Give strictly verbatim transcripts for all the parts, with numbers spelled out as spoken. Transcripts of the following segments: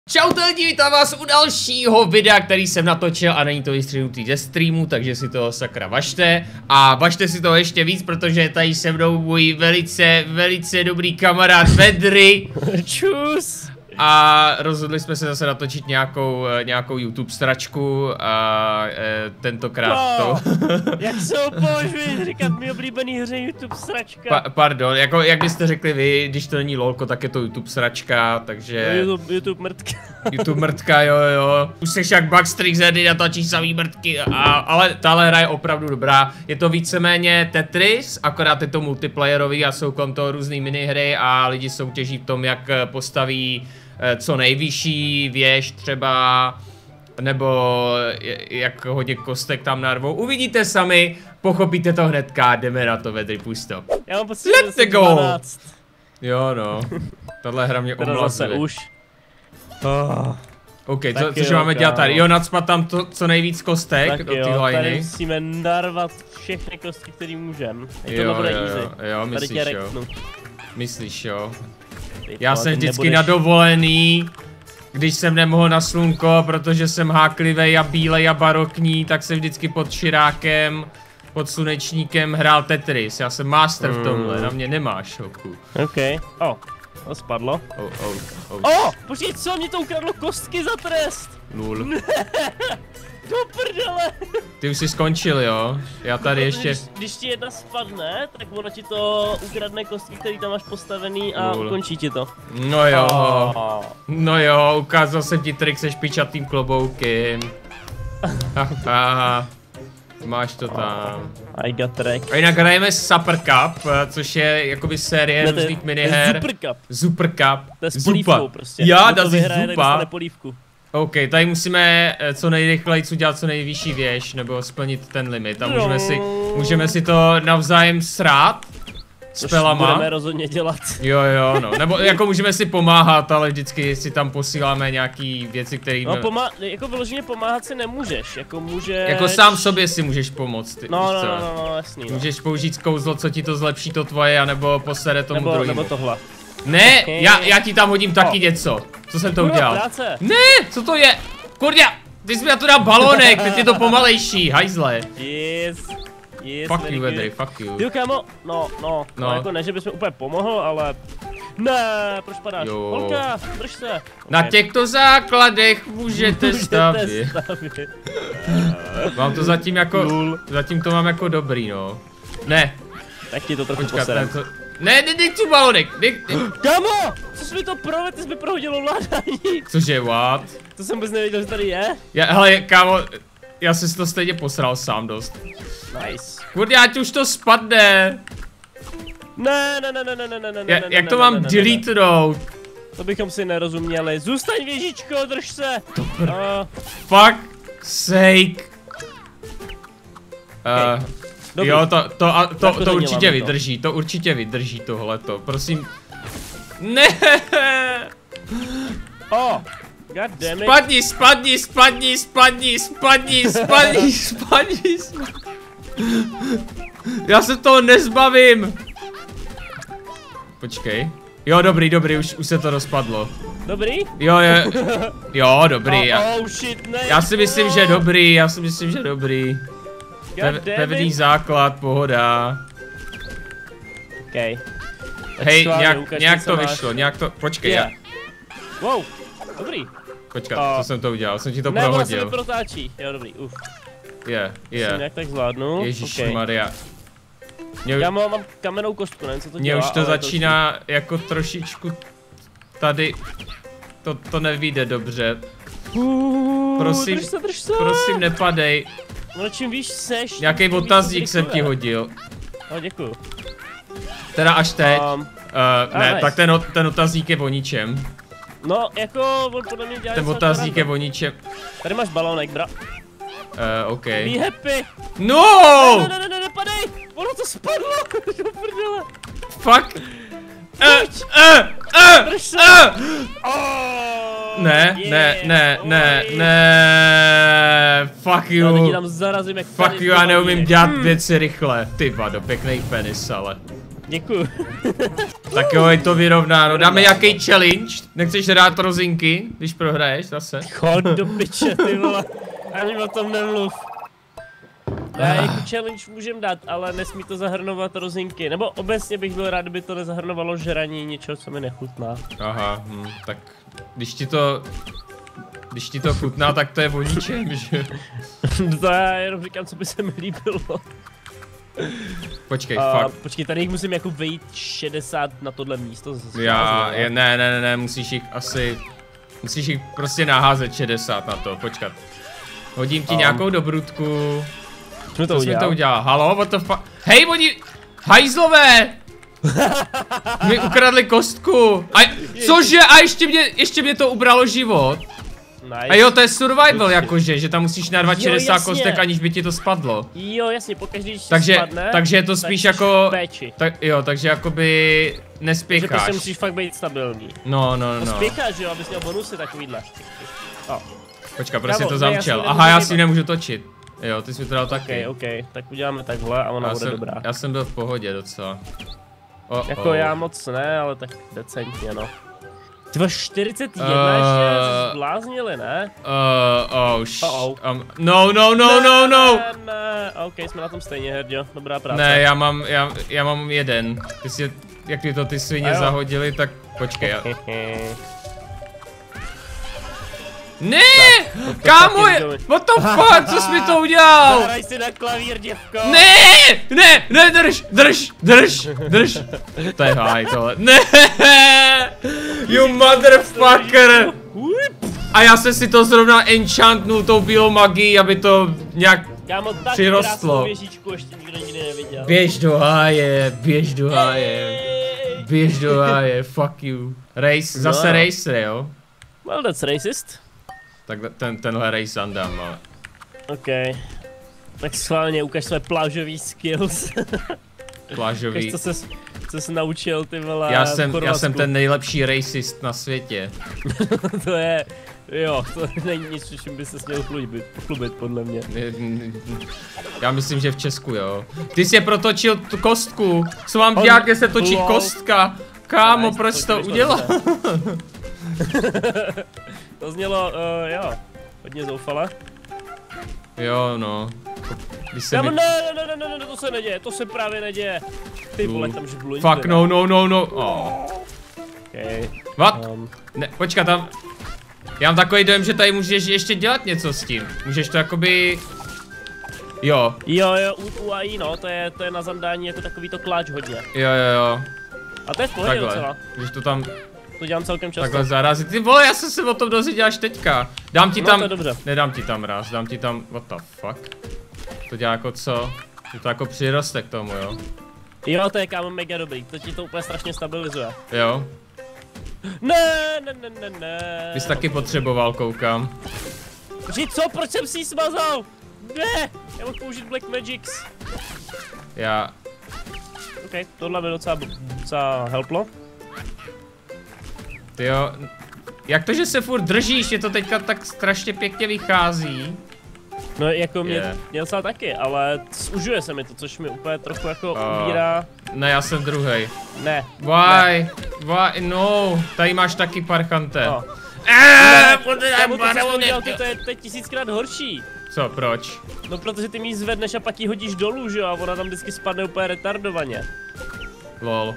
Čaute lidi, vítám vás u dalšího videa, který jsem natočil a není to vystřihnutý ze streamu, takže si to sakra važte. A važte si to ještě víc, protože tady se mnou můj velice, velice dobrý kamarád Vedry. Čus! A rozhodli jsme se zase natočit nějakou, nějakou YouTube sračku a e, tentokrát no, to... Jak se ho považuji říkat mi oblíbený hře YouTube sračka? Pa, pardon, jako jak byste řekli vy, když to není lolko, tak je to YouTube sračka, takže... No, YouTube, YouTube mrtka. YouTube mrtka, jo jo. Už seš jak Backstreet Zedy, natočíš samý mrtky, a, ale tahle hra je opravdu dobrá. Je to víceméně Tetris, akorát je to multiplayerový a jsou kolem toho různý minihry a lidi soutěží v tom, jak postaví co nejvyšší věž třeba, nebo jak hodně kostek tam narvou. Uvidíte sami, pochopíte to hnedka, jdeme na to, Vedry, puść to. Já mám pocit, Let's že go! dvanáct. Jo no, tahle hra mě Teda zase omlazuje. už. Oh. OK, Tak co, což jo, máme dělat tady? kámo. Jo, nacpat tam to, co nejvíc kostek Tak do jo, té tady liny. musíme narvat všechny kostky, které můžeme. Je to Jo, bude jo, easy. jo, jo, Tady myslíš, tě jo. reknu. Myslíš, jo. Ty Já vole, jsem ty vždycky nebudeš- na dovolený, když jsem nemohl na slunko, protože jsem háklivej a bílej a barokní, tak jsem vždycky pod širákem, pod slunečníkem hrál Tetris. Já jsem master v tomhle, na mě nemáš, hoku. OK. O, to spadlo. Oh, oh, oh. O, počkej, co? Mě to ukradlo kostky za trest. Lul. Do prdele. Ty už jsi skončil, jo? Já tady ještě... Když, když ti jedna spadne, tak ono ti to ukradne kostky, který tam máš postavený a Lul. ukončí ti to. No jo, Oh. no jo, ukázal jsem ti trik se špičatým kloboukem. Haha, máš to tam. I got track. A jinak hrajeme Super Cup, což je jakoby série Ne, to je- různých to je miniher. Super Cup. Super Cup. To je s Zupa. polívkou prostě. Já, Kdo to dá si vyhraje, tak dostane zupa. polívku. OK, tady musíme eh, co nejrychleji udělat co nejvyšší věž, nebo splnit ten limit. A můžeme si, můžeme si to navzájem srát s Což pelama. budeme rozhodně dělat. Jo, jo, no. Nebo jako můžeme si pomáhat, ale vždycky si tam posíláme nějaký věci, které... No pomá jako vyloženě pomáhat si nemůžeš, jako můžeš... Jako sám sobě si můžeš pomoct, ty, No, víš no, co? no, no, no, jasný, no. Můžeš použít kouzlo, co ti to zlepší to tvoje, anebo posere tomu Nebo, druhému. nebo tohle. Ne, Okay. já, já ti tam hodím taky Oh. něco. Co jsem to Kurva, udělal? práce. Ne, co to je? Kurňa, ty jsi mi na to dal balónek, teď je to pomalejší, hajzle. Yes. Yes, Fuck very you, good. Vedry, fuck you. Ty kámo, no, no, no, No. jako ne, že bys mi úplně pomohl, ale... Ne, proč padáš? Jo. Holka, drž se. Na Okay. těchto základech můžete Můžete stavět. stavět. Mám to zatím jako, Lul. zatím to mám jako dobrý, no. Ne, Tak ti to trochu počkat, poserem. ne, to... Ne, ne, nechci balonek, nech, nech. Kámo, co jsi mi to provedl, ty jsi mi prohodil ovládání. Cože, what? To jsem vůbec nevěděl, že tady je. Já, hele, kámo, já jsem si to stejně posral sám dost. Nice. Kurde, ať už to spadne. Ne, ne, ne, ne, ne, ne, ne, ne, Ja, ne, jak ne, to ne, mám ne, ne, ne. deletenout? To bychom si nerozuměli. Zůstaň věžičko, drž se. Uh, Fuck sake. Uh, Dobrý. jo, to, to, a, to, Tak to to určitě neděláme to. vydrží, to určitě vydrží tohleto, prosím. Ne! oh, god damn it. Spadni, spadni, spadni, spadni, spadni, spadni, spadni, spadni. Já se toho nezbavím. Počkej. Jo, dobrý, dobrý, už, už se to rozpadlo. Dobrý? Jo, je, jo, dobrý. Oh, Já, oh shit, ne. já si myslím, že dobrý, já si myslím, že dobrý. God Pev, damn pevný it. základ, pohoda. Okay. Hej, schválně, nějak, ukaž mi, nějak co to máš. vyšlo, nějak to, počkej, Yeah. já, Wow, dobrý. počkat, A- co jsem to udělal, jsem ti to Ne, ona se mi prohodil. protáčí. Jo, dobrý, uf. Je, Yeah. je, Nějak tak zvládnu. ježišmarja. Mě, Já mám, mám kamennou kostku, nevím, co to mě dělá, už to ale začíná jako trošičku tady, to, to nevíde dobře. Uh, Prosím, drž se, drž se. prosím nepadej, No čím víš seš, nějaký tím víc otazník to jsem ti zrychluje. hodil. No, děkuju. Teda až teď, Um, uh, a, ne, nice. tak ten, o- ten otazník je o ničem. no, jako, on podle mě dělá Ten něco otazník je akorát. o ničem. Tady máš balónek, bra. Uh, OK. Be happy. No! Ne, ne, ne, ne, ne, padej. Ono to spadlo. Do prdele. Fuck! Eh, eh, eh, Drž se. eh. Oh, Ne, ne, yes, ne, ne, oj. ne, fuck Já teď ti you. tam zarazím jak Fuck penis you, do já neumím vagíny. dělat Hmm. věci rychle. Ty vado, pěkný penis, ale. Děkuju. Tak jo, je to vyrovnáno. Dáme jaký challenge? Nechceš dát rozinky, když prohraješ zase? Chod do piče, ty vole. Ani o tom nemluv. Já jako challenge můžem dát, ale nesmí to zahrnovat rozinky. Nebo obecně bych byl rád, kdyby to nezahrnovalo žraní něčeho, co mi nechutná. Aha, hm, tak když ti to... Když ti to chutná, tak to je o ničem, že? To já jenom říkám, co by se mi líbilo. Počkej, uh, fakt. Počkej, tady jich musím jako vejít šedesát na tohle místo. Já, je, ne, ne, ne, ne, musíš jich asi... Musíš jich prostě naházet šedesát na to, počkat. Hodím ti um. nějakou dobrutku. Co to Co udělal? jsi to udělal? Halo, what the fuck? Hej, oni... Hajzlové! Mi ukradli kostku. A cože? A ještě mě, ještě mě to ubralo život. Nice. A jo, to je survival jakože, že tam musíš narvat šedesát kostek, aniž by ti to spadlo. Jo, jasně, pokaždé, když takže, spadne, takže je to spíš jako... péči. Tak, jo, takže jakoby nespěcháš. Takže prostě musíš fakt být stabilní. No, no, no. No spěcháš, jo, abys měl bonusy takovýhle. Oh. Počka, prostě Kámo, to ne, zamčel. já Aha, já si nemůžu točit. Jo, ty jsi to dal taky. Ok, ok, tak uděláme takhle a ona já bude jsem, dobrá. Já jsem byl v pohodě docela. Oh, jako oh. já moc ne, ale tak decentně, no. Ty čtyřicet jedna Uh, ještě, jsi zbláznili, ne? Uh, oh, sh Uh -oh. um, no, no, no, no, no! Ne, ne, ok, jsme na tom stejně, Herďo, dobrá práce. Ne, já mám, já, já mám jeden. Ty si, jak ty to ty svině zahodili, tak počkej. Já... Ne! Kámo, what the fuck, co jsi mi to udělal? Zahraj si na klavír, děvko. Ne, ne, ne, drž, drž, drž, drž. To je háj tohle. Ne, you motherfucker. A já jsem si to zrovna enchantnul tou bílou magií, aby to nějak Kámo, tak přirostlo. Věžičku ještě nikdo nikdy neviděl. Běž do háje, běž do háje. Běž do háje, fuck you. Race, zase no. Racer, jo? Well, that's racist. Tak ten, tenhle race andám, ale. OK. Tak schválně ukaž své plážový skills. Plážový. Ukaž, co ses, co jsi naučil, ty vole. Já jsem, já jsem ten nejlepší racist na světě. To je, jo, to není nic, čím by se měl chlubit, chlubit, podle mě. Já myslím, že v Česku, jo. Ty jsi je protočil tu kostku. Co vám dělá, kde se točí lol. Kostka? Kámo, nice, proč to udělal? To znělo, uh, jo, hodně zoufale. Jo, no. Když se mi... ne, ne, ne, ne, ne, to se neděje, to se právě neděje. Ty vole, tam žbluň. Fuck, no, no, no, no. Oh. Okay. What? Um. Ne, počkat, tam... Já mám takový dojem, že tady můžeš ještě dělat něco s tím. Můžeš to jakoby... Jo. Jo, jo, u, u A I, no, to je, to je na zadání jako takový to kláč hodně. Jo, jo, jo. A to je v pohodě docela. Když to tam... To dělám celkem často. Takhle zarazit. Ty vole, já jsem se o tom dozvěděl až teďka. Dám ti no, tam... To je dobře. Nedám ti tam raz, dám ti tam... What the fuck? To dělá jako co? Je to jako přiroste k tomu, jo? Jo, to je kámo mega dobrý, to ti to úplně strašně stabilizuje. Jo. Ne, ne, ne, ne, ne. Ty jsi taky potřeboval, koukám. Že co? Proč jsem si ji smazal? Ne, já mohl použít Black Magics. Já... OK, tohle by docela, docela helplo. Tyjo, jak to, že se furt držíš, je to teďka tak strašně pěkně vychází. No jako mě, yeah. mě docela taky, ale zužuje se mi to, což mi úplně trochu jako uh, ubírá. Ne, já jsem druhej. Ne. Why? Ne. Why? No, tady máš taky parchante. No. Eee, to, to je teď tisíckrát horší. Co, proč? No protože ty mi zvedneš a pak ji hodíš dolů, že jo, a ona tam vždycky spadne úplně retardovaně. Lol.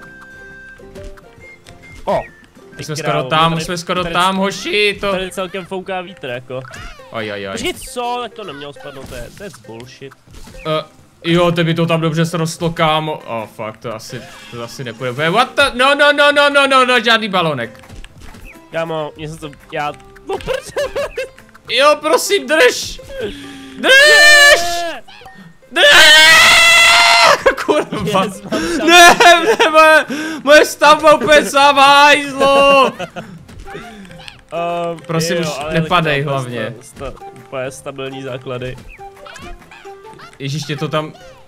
O. My jsme skoro tam, jsme skoro tam, hoši, to... Tady celkem fouká vítr, jako. Ajajaj. Počkej, co? Tak to nemělo spadnout, to je, to je bullshit. Uh, jo, to by to tam dobře srostlo, kámo. Oh, fuck, to asi, to asi nepůjde. What the? No, no, no, no, no, no, no, žádný balonek. Kámo, mě se to, já... No prdele. Jo, prosím, drž! Drž! Drž! Kurva. Yes, ne, ne, moje, moje stavba úplně sama, hajzlo! Um, prosím, jo, už nepadej hlavně. Sta, sta, úplně stabilní základy. Ježíš, tě to tam...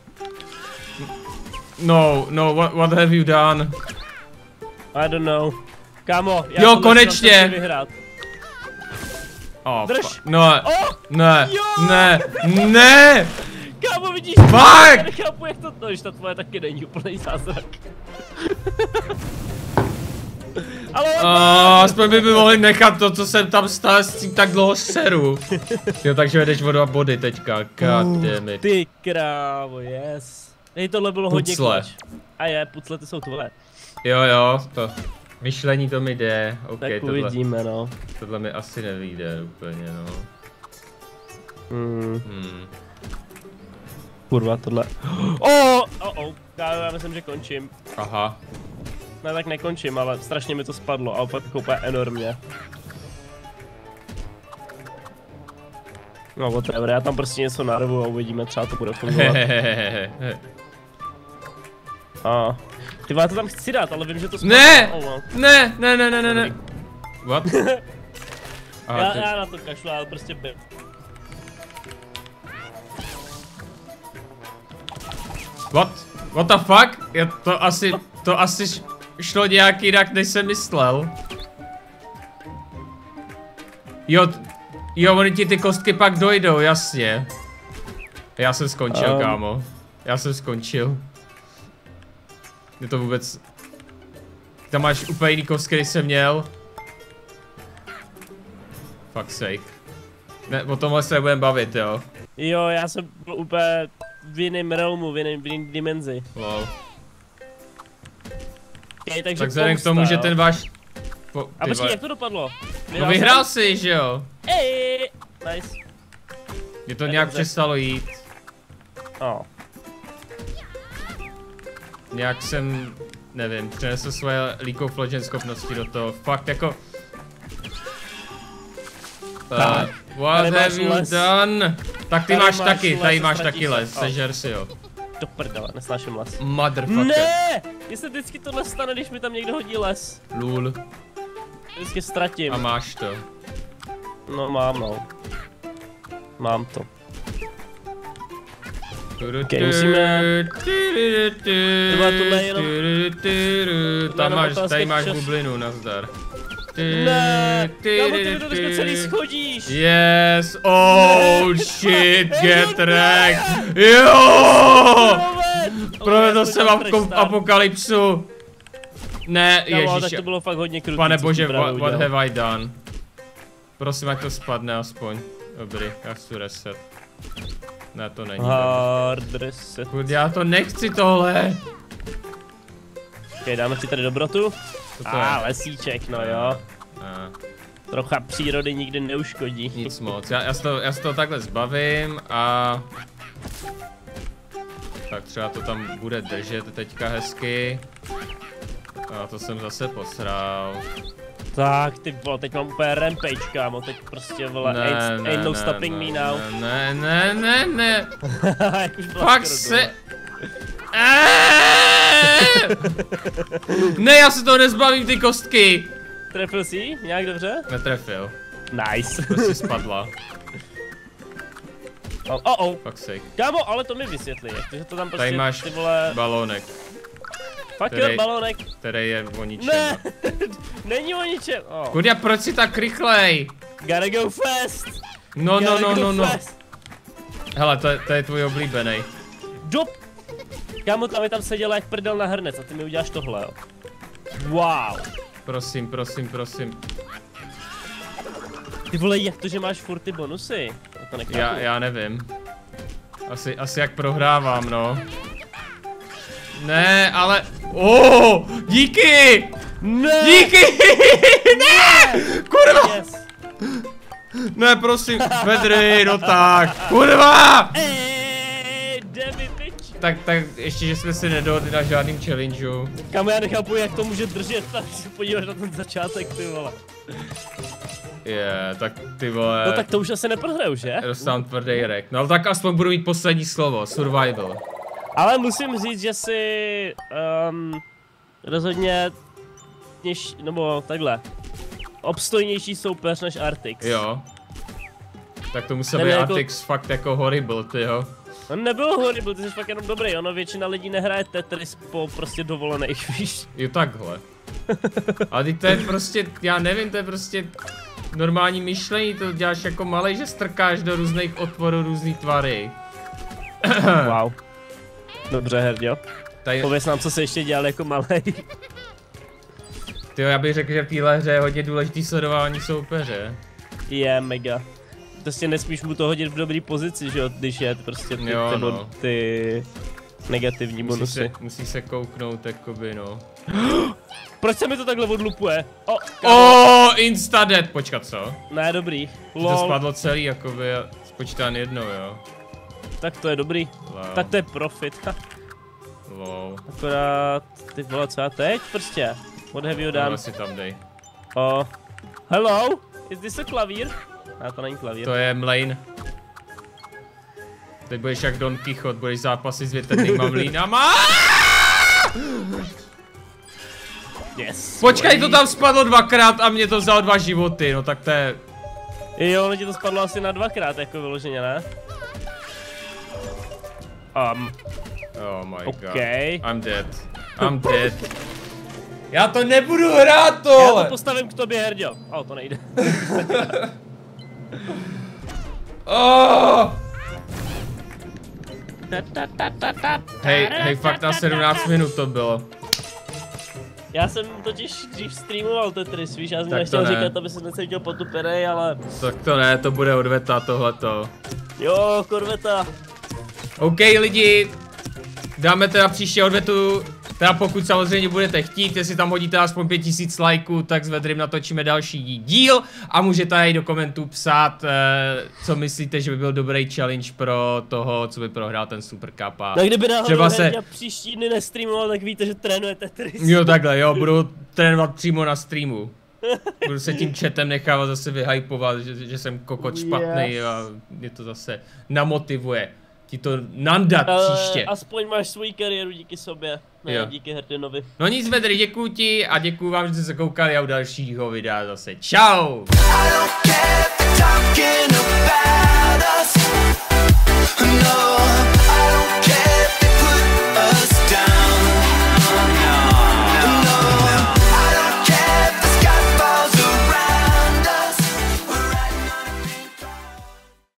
No, no, what, what have you done? I don't know. Kámo, já jo, konečně! Vyhrát. Oh, drž! No, oh, ne, jo! ne, ne! Kámo, vidíš? Fuck! Já nechápu, jak to, no, že ta tvoje taky není úplný zázrak. Ale... A, aspoň by mi mohli nechat to, co jsem tam stál s tím tak dlouho seru. Jo, takže vedeš o dva body teďka, god damn it. Ty krávo, yes. Hej, tohle bylo hodně Pucle. klač. A je, pucle ty jsou tvoje. Jo, jo, to myšlení to mi jde, ok, Tak tohle, uvidíme, no. tohle mi asi nevyjde úplně, no. Hmm. Hmm. Kurva, tohle. Oh, oh, oh. Já, já myslím, že končím. Aha. Ne, tak nekončím, ale strašně mi to spadlo a fakt úplně enormně. No, whatever, já tam prostě něco narvu a uvidíme, třeba to bude fungovat. A. Ty já to tam chci dát, ale vím, že to spadlo. Ne! Oh, no. Ne, ne, ne, ne, ne, ne. What? Aha, já, ty... já na to kašlu, ale prostě by. What? What the fuck? Je to asi, to asi šlo nějak jinak, než jsem myslel. Jo, jo, oni ti ty kostky pak dojdou, jasně. Já jsem skončil, um. kámo. Já jsem skončil. Je to vůbec... Tam máš úplně jiný kostky, než jsem měl. Fuck sake. Ne, o tomhle se nebudem bavit, jo. Jo, já jsem byl úplně v jiném realmu, v jiném, v jiném dimenzi. Lol. Okay, takže tak vzhledem k tomu, že ten váš... Po, a počkej, va... jak to dopadlo? No vyhrál jsi, že jo? Ej, nice. Mě to nějak přestalo jít. Oh. Nějak jsem, nevím, přenesl svoje League of Legends schopnosti do toho. Fakt jako... Uh, what have you les. done? Tak ty tady máš, máš taky, tady máš taky les, sežer si jo. Do prdele, nesnáším les. Motherfucker. Ne! Mně se vždycky tohle stane, když mi tam někdo hodí les. Lul. Vždycky ztratím. A máš to. No mám no. Mám to. Okay, musíme... Třeba tohle jenom... Tam máš, tady máš bublinu, nazdar. Ne, kámo, ty mi to teďka celý schodíš. Yes, oh shit, get wrecked. Jo! Provedl jsem apokalypsu. Ne, ježiš. Tak to bylo fakt hodně krutý. Pane bože, what, what have I done? Prosím, ať to spadne aspoň. Dobrý, já chci reset. Ne, to není. Hard reset. Kud, já to nechci tohle. Ok, dáme si tady dobrotu. A ah, lesíček, no jo. A. Trocha přírody nikdy neuškodí. Nic moc, já, já, z toho, já z toho takhle zbavím a... Tak třeba to tam bude držet teďka hezky. A to jsem zase posral. Tak ty vole, teď mám úplně rampage, kámo, teď prostě vole, ne, ain't, ne, ain't no ne, stopping ne, me now. Ne, ne, ne, ne. Fakt se... Ne, já se toho nezbavím, ty kostky. Trefil jsi? Nějak dobře? Netrefil. Nice. Prostě spadla. Oh, oh, oh. Fuck sake. Kámo, ale to mi vysvětlí, jak to, že to tam prostě tady máš ty vole... balónek. Fuck jo, balónek. Který je o ničem. Ne, není o ničem. Oh. Kurňa, proč si tak rychlej? Gotta go fast. No, no, no, no, no. Fast. Hele, to, to je tvůj oblíbený. Dop. Kámo, tam je tam seděl jak prdel na hrnec a ty mi uděláš tohle, jo. Wow. Prosím, prosím, prosím. Ty vole, jak to, že máš furt ty bonusy? To já, já nevím. Asi, asi jak prohrávám, no. Ne, ale... Oh, díky! Ne! Díky! Ne! Kurva! Yes. Ne, prosím, Vedry, no tak, kurva! Eee, Demi, bitch. Tak, tak, ještě, že jsme si nedohodli na žádným challengeu. Kámo, já nechápu, jak to může držet, tak si podíváš na ten začátek, ty vole. Je, yeah, tak ty vole... No tak to už asi neprohraju, že? Dostávám tvrdý rek, no ale tak aspoň budu mít poslední slovo, survival. Ale musím říct, že si um, rozhodně něž, nebo takhle, obstojnější soupeř než Artix. Jo. Tak to musel Nebyl být jako... Artix fakt jako horrible, ty jo. On nebyl horrible, ty jsi fakt jenom dobrý, ono většina lidí nehraje Tetris po prostě dovolených, víš. Jo takhle. Ale ty to je prostě, já nevím, to je prostě normální myšlení, to děláš jako malej, že strkáš do různých otvorů různý tvary. Wow. Dobře, Herďo. Tady... Pověz nám, co se ještě dělal jako malej. Tyjo, já bych řekl, že v téhle hře je hodně důležitý sledování soupeře. Je mega. Prostě nesmíš mu to hodit v dobrý pozici, že jo, když je prostě ty, jo, ty, no. ty negativní musí bonusy. se, musí se kouknout, jakoby, no. Proč se mi to takhle odlupuje? O, oh, insta dead, počkat, co? Ne, dobrý. Lol. To spadlo celý, jakoby, spočítán jednou, jo. Tak to je dobrý. Lol. Tak to je profit. Lol. Akorát, ty vole, co já teď prostě? What have you done? No, si tam dej. Oh. Hello? Is this a klavír? Ne, to není klavír. To je mlejn. Teď budeš jak Don Quixote, budeš zápasy s větrnýma mlýnama. Yes. Počkej, to tam spadlo dvakrát a mě to vzalo dva životy, no tak to je... Jo, ale ti to spadlo asi na dvakrát, jako vyloženě, ne? Um. Oh my okay. god. I'm dead. I'm dead. Já to nebudu hrát, tohle! Já to postavím k tobě, Herďo. O, to nejde. oh! Hej, hej, fakt na sedmnáct minut to bylo. Já jsem totiž dřív streamoval Tetris, víš, já jsem tak nechtěl ne. říkat, aby se necítil potupenej, ale... Tak to ne, to bude odveta tohleto. Jo, korveta. OK lidi, dáme teda příště odvetu, teda pokud samozřejmě budete chtít, jestli tam hodíte aspoň pět tisíc lajků, tak s Vedrym natočíme další díl a můžete tady do komentů psát, eh, co myslíte, že by byl dobrý challenge pro toho, co by prohrál ten Super Cup a tak kdyby náhodou třeba se... příští dny nestreamoval, tak víte, že trénuje Tetris. Jo takhle, jo, budu trénovat přímo na streamu. Budu se tím chatem nechávat zase vyhypovat, že, že jsem kokot špatný yes. A mě to zase namotivuje. Ti to nandat uh, příště. Aspoň máš svoji kariéru díky sobě, ne jo. Díky Hrdinovi. No nic, Vedry, děkuju ti a děkuju vám, že jste se koukali a u dalšího videa zase. Čau!